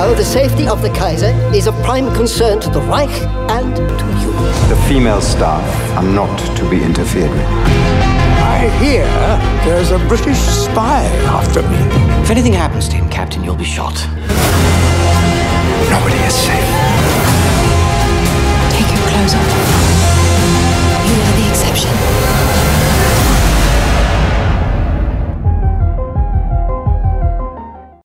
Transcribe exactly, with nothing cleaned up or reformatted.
know the safety of the Kaiser is of prime concern to the Reich and to you. The female staff are not to be interfered with. I hear there's a British spy after me. If anything happens to him, Captain, you'll be shot. Nobody is safe. Take your clothes off.